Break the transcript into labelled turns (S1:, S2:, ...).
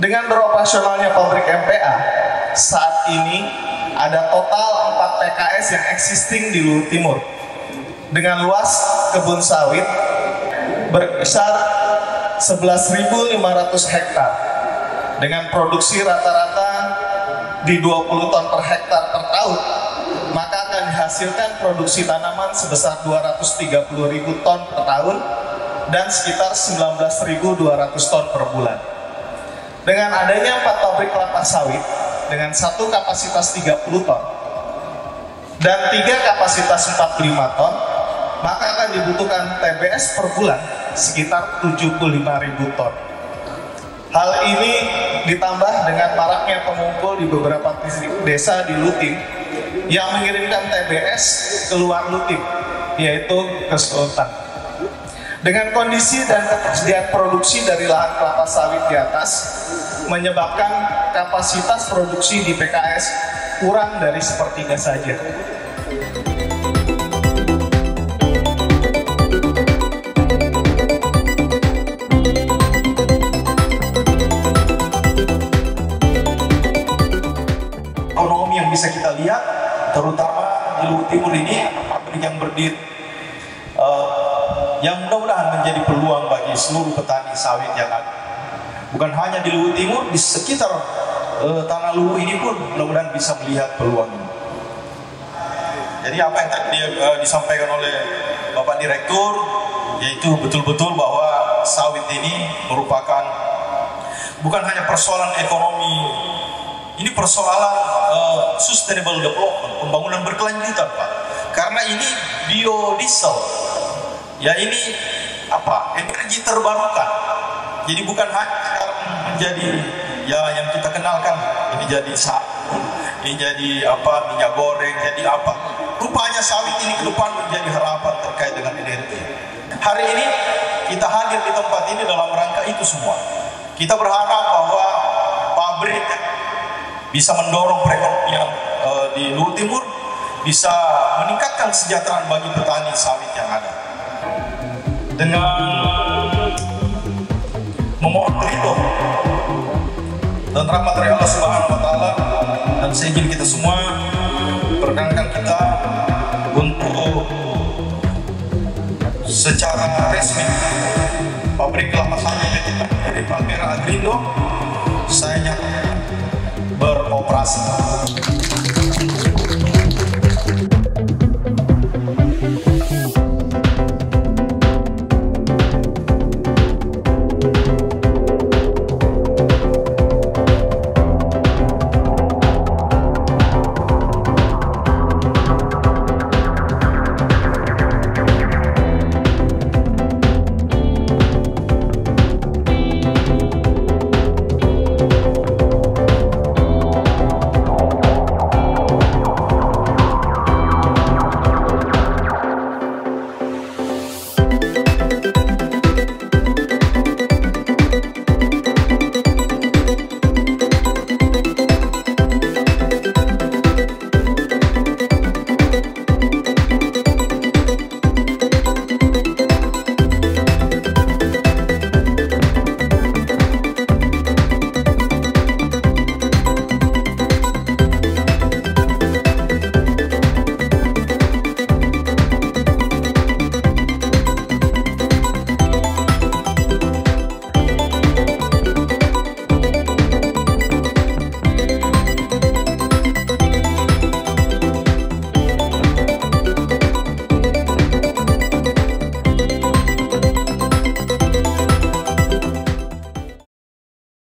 S1: Dengan beroperasionalnya pabrik MPA, saat ini ada total 4 PKS yang existing di Luhut Timur dengan luas kebun sawit berkisar 11.500 hektar dengan produksi rata-rata di 20 ton per hektar per tahun, maka akan dihasilkan produksi tanaman sebesar 230.000 ton per tahun dan sekitar 19.200 ton per bulan. Dengan adanya 4 pabrik kelapa sawit dengan satu kapasitas 30 ton dan 3 kapasitas 45 ton, maka akan dibutuhkan TBS per bulan sekitar 75.000 ton. Hal ini ditambah dengan maraknya pengumpul di beberapa desa di Lutim yang mengirimkan TBS ke luar Lutim, yaitu ke Sultan. Dengan kondisi dan ketersediaan produksi dari lahan kelapa sawit di atas, menyebabkan kapasitas produksi di PKS kurang dari sepertiga saja. Ekonomi yang bisa kita lihat, terutama di Luhut Timur ini, pabrik yang berdiri, yang mudah-mudahan menjadi peluang bagi seluruh petani sawit yang ada. Bukan hanya di Luhut Timur, di sekitar tanah Luhut ini pun mudah-mudahan bisa melihat peluang ini. Jadi apa yang tadi disampaikan oleh Bapak Direktur, yaitu betul-betul bahwa sawit ini merupakan bukan hanya persoalan ekonomi, ini persoalan sustainable development, pembangunan berkelanjutan, Pak. Karena ini biodiesel. Ya ini apa? Energi terbarukan. Jadi bukan hanya menjadi ya yang kita kenalkan, ini jadi sabun, ini jadi apa, minyak goreng, jadi apa. Rupanya sawit ini ke depan menjadi harapan terkait dengan energi. Hari ini kita hadir di tempat ini dalam rangka itu semua. Kita berharap bahwa pabrik bisa mendorong perekonomian di Luhut Timur, bisa meningkatkan kesejahteraan bagi petani sawit yang ada. Dengan memohon ridho dan rahmat dari Allah Subhanahu wa Ta'ala dan seizin kita semua, perkenankan kita untuk secara resmi pabrik kelapa sawit dari Palmera Agrindo saya beroperasi.